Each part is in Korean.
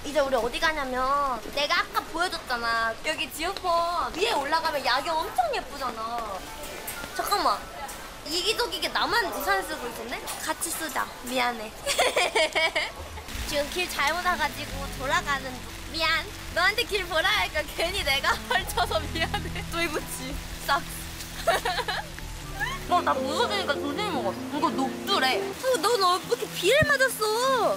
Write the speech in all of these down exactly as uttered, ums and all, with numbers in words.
이제 우리 어디 가냐면 내가 아까 보여줬잖아. 여기 지오폰 위에 올라가면 야경 엄청 예쁘잖아. 잠깐만. 이기적이게 나만 우산 쓰고 있었네? 같이 쓰자. 미안해. 지금 길 잘못 와가지고 돌아가는 중. 미안. 너한테 길 보라 하니까 괜히 내가 헐쳐서 미안해. 도이부치 싹. 어, 나 무서우니까 조심히 먹어. 이거 녹두래. 어, 넌 왜 이렇게 비를 맞았어?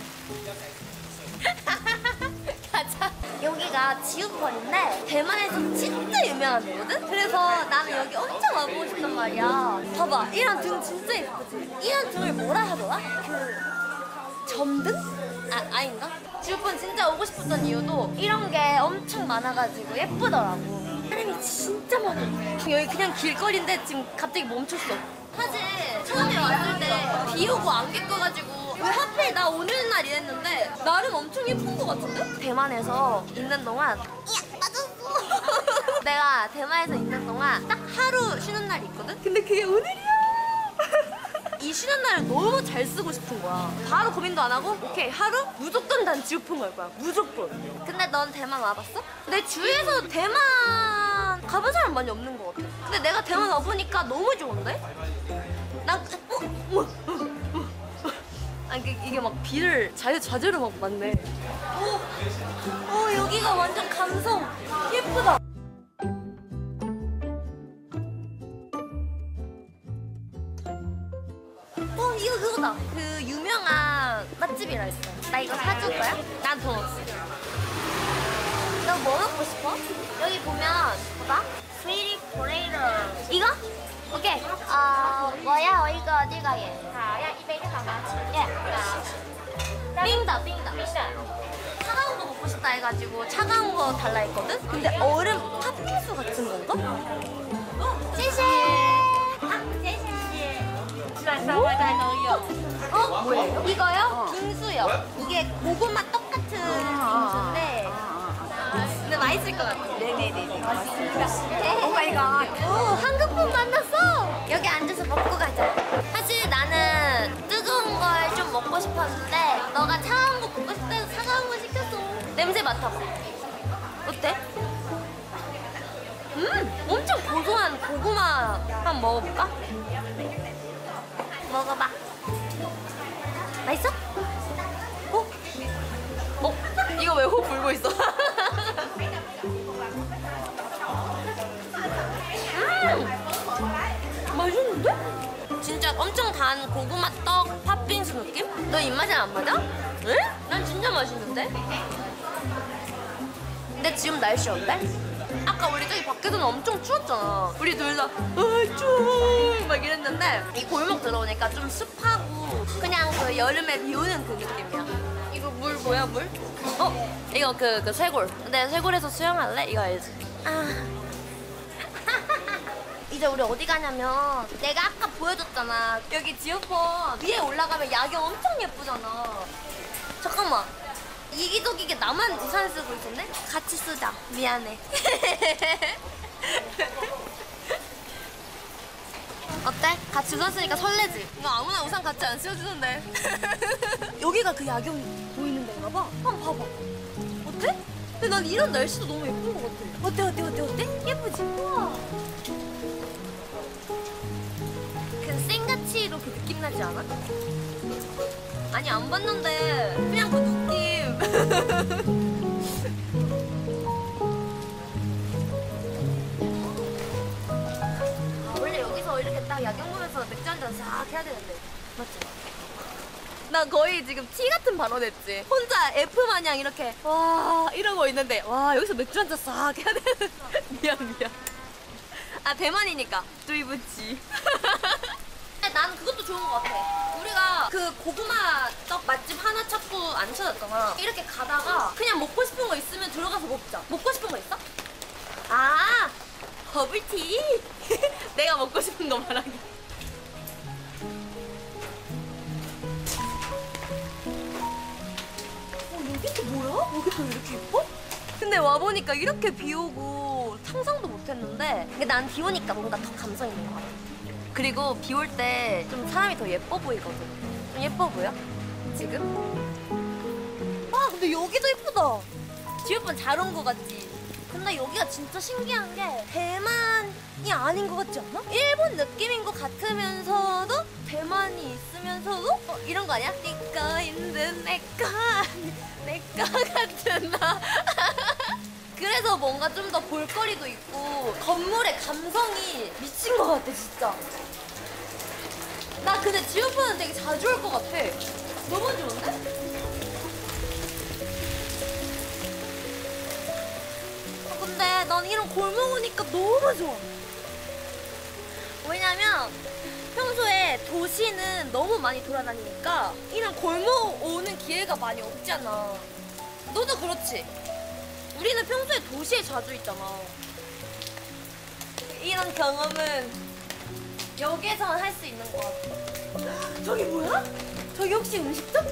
가자. 여기가 지우펀인데 대만에서 진짜 유명한 데거든? 그래서 나는 여기 엄청 와보고 싶단 말이야. 봐봐, 이런 등 진짜 예쁘지? 이런 등을 뭐라 하더라? 그... 점등? 아, 아닌가? 지우펀 진짜 오고 싶었던 이유도 이런 게 엄청 많아가지고 예쁘더라고. 사람이 진짜 많아. 여기 그냥 길거리인데 지금 갑자기 멈췄어. 사실 처음에 왔을 때 비 오고 안개 껴가지고 왜 하필 나 오는 날 이랬는데 나름 엄청 예쁜 것 같은데? 대만에서 있는 동안 이야 맞았어. 내가 대만에서 있는 동안 딱 하루 쉬는 날이 있거든? 근데 그게 오늘이야. 이 쉬는 날을 너무 잘 쓰고 싶은 거야. 바로 고민도 안 하고 오케이 하루 무조건 난 지우폰 갈 거야. 무조건. 근데 넌 대만 와봤어? 내 주위에서 대만 가본 사람 많이 없는 것 같아. 근데 내가 대만 와보니까 너무 좋은데? 난 어? 어? 어? 아, 이게, 이게 막 비를 자주, 자주로 막 맞네. 어? 어 여기가 완전 감성 예쁘다. 어 이거 그거다. 그 유명한 맛집이라 했어. 나 이거 사줄 거야? 난 돈 없어. 너 뭐 먹고 싶어? 여기 보면 봐봐. 스위트 포테이토. 이거? 오케이. 어 뭐야? 이거 어디 가게? 예. 빙다 빙다. 차가운 거 먹고 싶다 해가지고 차가운 거 달라 했거든? 근데 얼음 팥빙수 같은 건가? 어?谢谢. 어? 뭐예요? 이거요? 빙수요. 이게 고구마 떡 같은 빙수인데 근데 맛있을 것 같아요. 네네네. 맛있습니다. 오 마이 갓. 오, 한국분 만났어. 여기 앉아서 먹고 가자. 사실 나는 뜨거운 걸 좀 먹고 싶었는데 너가 차가운 거 먹고 싶다 해서 차가운 거 시켰어. 냄새 맡아봐. 어때? 음! 엄청 고소한 고구마 한번 먹어볼까? 먹어봐. 맛있어? 어? 어? 이거 왜 호 불고 있어? 음! 맛있는데? 진짜 엄청 단 고구마 떡 팥빙수 느낌? 너 입맛에 안 맞아? 응? 난 진짜 맛있는데? 근데 지금 날씨 어때? 아까 우리 저기 밖에서는 엄청 추웠잖아. 우리 둘 다 아 추워 막 이랬는데 이 골목 들어오니까 좀 습하고 그냥 그 여름에 비 오는 그 느낌이야. 이거 물 뭐야 물? 어? 이거 그, 그 쇄골. 근데 쇄골에서 수영할래? 이거 알지? 아. 이제 우리 어디 가냐면 내가 아까 보여줬잖아. 여기 지오폰 위에 올라가면 야경 엄청 예쁘잖아. 잠깐만. 이기적이게 나만 우산 쓰고 있었네? 같이 쓰자. 미안해. 어때? 같이 우산 쓰니까 설레지? 너 아무나 우산 같이 안 씌워주는데. 여기가 그 야경 보이는 데인가 봐. 한번 봐봐. 어때? 근데 난 이런 날씨도 너무 예쁜 것 같아. 어때 어때 어때 어때? 예쁘지? 우와. 그 생가치로 그 느낌 나지 않아? 아니 안 봤는데 그냥 그 느낌. 아, 원래 여기서 이렇게 딱 야경 보면서 맥주 한잔 싹 해야 되는데 맞지? 나 거의 지금 T 같은 발언했지. 혼자 F 마냥 이렇게 와 이러고 있는데 와 여기서 맥주 한잔 싹 해야 되는. 미안 미안. 아 대만이니까 두이부치. 난 그것도 좋은 것 같아. 우리가 그 고구마 떡 맛집 하나 찾고 안 찾았잖아. 이렇게 가다가 그냥 먹고 싶은 거 있으면 들어가서 먹자. 먹고 싶은 거 있어? 아 버블티. 내가 먹고 싶은 거 말하기. 어 여기 또 뭐야? 여기 또 이렇게 예뻐? 근데 와보니까 이렇게 비 오고 상상도 못했는데 근데 난 비 오니까 뭔가 더 감성 있는 것 같아. 그리고 비 올 때 좀 사람이 더 예뻐 보이거든. 좀 예뻐 보여? 지금? 와 근데 근데 여기도 예쁘다. 지우펀 잘 온 거 같지? 근데 여기가 진짜 신기한 게 대만이 아닌 것 같지 않아? 일본 느낌인 것 같으면서도 대만이 있으면서도 어, 이런 거 아니야? 니꺼 있는 내꺼 내꺼 같은 나. 그래서 뭔가 좀 더 볼거리도 있고 건물의 감성이 미친 것 같아 진짜. 나 근데 지우펀은 되게 자주 올 것 같아. 너무 좋은데? 근데 난 이런 골목 오니까 너무 좋아. 왜냐면 평소에 도시는 너무 많이 돌아다니니까 이런 골목 오는 기회가 많이 없잖아. 너도 그렇지? 우리는 평소에 도시에 자주 있잖아. 이런 경험은 여기에서만 할 수 있는 것 같아. 저기 뭐야? 저기 혹시 음식점?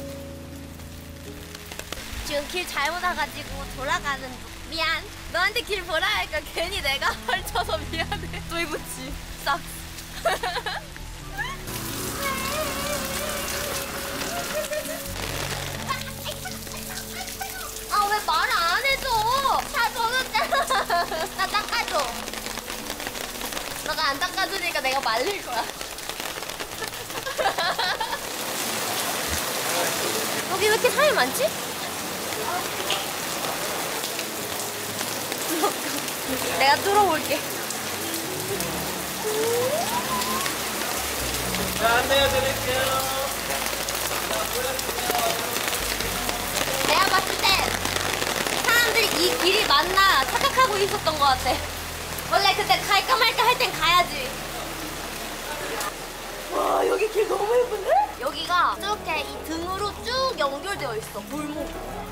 지금 길 잘못 와가지고 돌아가는 중. 미안. 너한테 길 보라 하니까 괜히 내가 헐쳐서 미안해. 도이부치 싹. 아 왜 말을 안 해줘? 다 젖었잖아. 나 닦아줘. 너가 안 닦아주니까 내가 말릴 거야. 여기 왜 이렇게 사람이 많지? 내가 뚫어볼게. 네, 안내해드릴게요. 내가 봤을 때 사람들이 이 길이 맞나 착각하고 있었던 것 같아. 원래 그때 갈까 말까 할 땐 가야지. 와 여기 길 너무 예쁜데? 여기가 이렇게 이 등으로 쭉 연결되어 있어. 골목.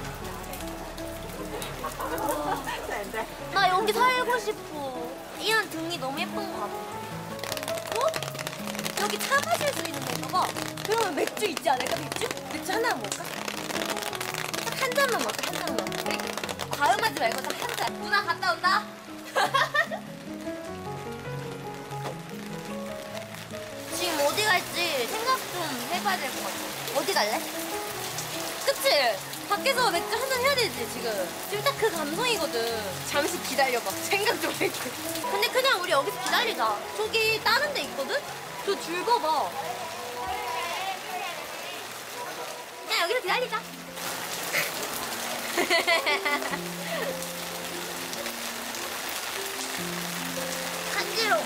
나 여기 살고 싶어. 이런 등이 너무 예쁜 것 같아. 어? 여기 차 마실 수 있는 건가 봐. 그러면 맥주 있지 않을까? 맥주? 맥주 하나 먹을까? 딱 한 잔만 먹자, 한 잔만. 과음하지 말고 딱 한 잔. 누나 갔다 온다. 지금 어디 갈지 생각 좀 해봐야 될 것 같아. 어디 갈래? 그치? 밖에서 맥주 한잔 해야 되지 지금. 지금 딱 그 감성이거든. 잠시 기다려봐. 생각 좀 할게. 근데 그냥 우리 여기서 기다리자. 저기 다른 데 있거든? 저 줄 봐봐. 그냥 여기서 기다리자. 간지러워.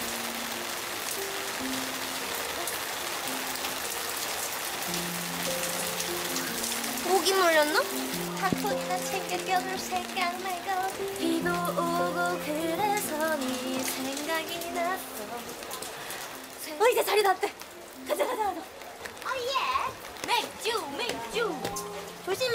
모기 물렸나? 타코나 챙겨껴줄 생각 말고 비도 오고 그래서 네 생각이 났어. 어 이제 자리 났대. 가자 가자 가자. 어예. 맥주 맥주. 조심해.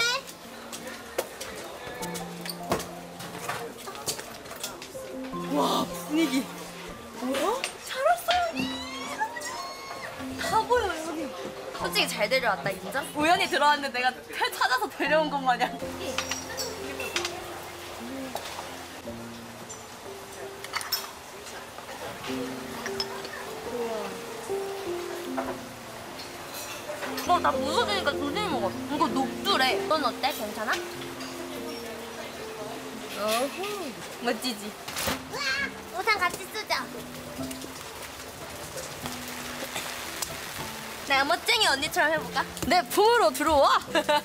와 분위기. 뭐야? 잘 왔어 여기. 다 보여 여기. 솔직히 잘 데려왔다 인정? 우연히 들어왔는데 내가 찾아서 데려온 것 마냥. 어, 나 무서우니까 조심히 먹어. 이거 녹두래. 넌 어때? 괜찮아? 어후, 멋지지? 우와, 우산 같이 쓰자. 내가 멋쟁이 언니처럼 해볼까? 내 품으로 들어와!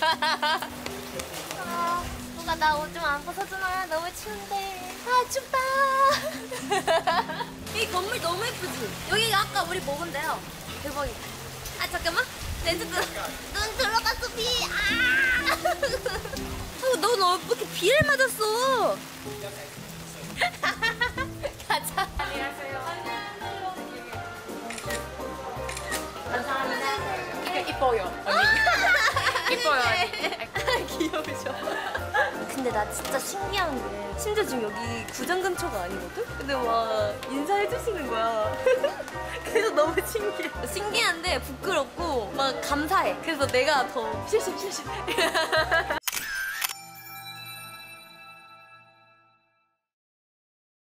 아, 누가 나 옷 좀 안 벗어주나? 너무 추운데. 아, 춥다. 이 건물 너무 예쁘지? 여기가 아까 우리 먹은 데야. 대박이다. 아, 잠깐만. 렌즈 뜯어. 눈 들어갔어, 비. 아! 어, 너, 너, 왜 이렇게 비를 맞았어? 가자. 안녕하세요. 감사합니다. 이뻐요. 언니. 이뻐요. 귀여우셔. 근데 나 진짜 신기한 게 심지어 지금 여기 구장 근처가 아니거든? 근데 막 인사해 주시는 거야. 그래서 너무 신기해. 신기한데 부끄럽고 막 감사해. 그래서 내가 더 실실 실실.